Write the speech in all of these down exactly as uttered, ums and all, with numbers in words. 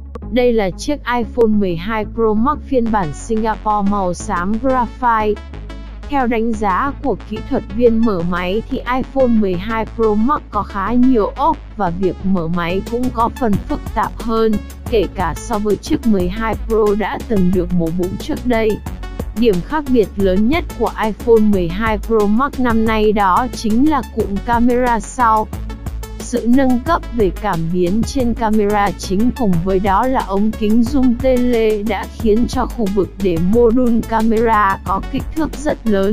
Đây là chiếc iPhone mười hai Pro Max phiên bản Singapore màu xám Graphite. Theo đánh giá của kỹ thuật viên mở máy thì iPhone mười hai Pro Max có khá nhiều ốc và việc mở máy cũng có phần phức tạp hơn, kể cả so với chiếc mười hai Pro đã từng được mổ bụng trước đây. Điểm khác biệt lớn nhất của iPhone mười hai Pro Max năm nay đó chính là cụm camera sau. Sự nâng cấp về cảm biến trên camera chính cùng với đó là ống kính zoom tele đã khiến cho khu vực để module camera có kích thước rất lớn.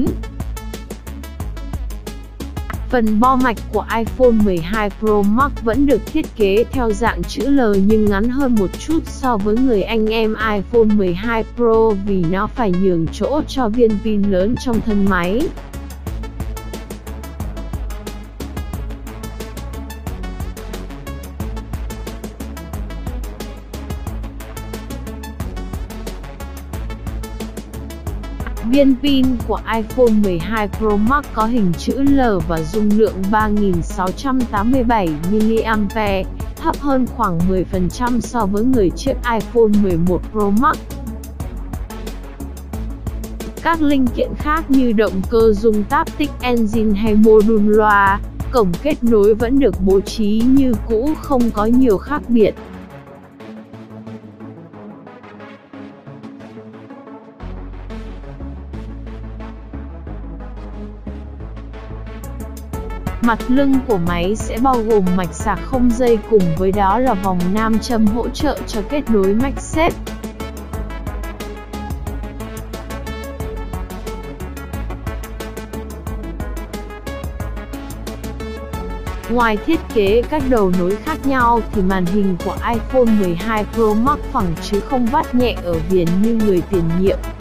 Phần bo mạch của iPhone mười hai Pro Max vẫn được thiết kế theo dạng chữ L nhưng ngắn hơn một chút so với người anh em iPhone mười hai Pro vì nó phải nhường chỗ cho viên pin lớn trong thân máy. Viên pin của iPhone mười hai Pro Max có hình chữ L và dung lượng ba nghìn sáu trăm tám mươi bảy mi-li-am-pe, thấp hơn khoảng mười phần trăm so với người chiếc iPhone mười một Pro Max. Các linh kiện khác như động cơ dung Taptic Engine hay module loa, cổng kết nối vẫn được bố trí như cũ, không có nhiều khác biệt. Mặt lưng của máy sẽ bao gồm mạch sạc không dây cùng với đó là vòng nam châm hỗ trợ cho kết nối MagSafe. Ngoài thiết kế các đầu nối khác nhau thì màn hình của iPhone mười hai Pro Max phẳng chứ không vắt nhẹ ở viền như người tiền nhiệm.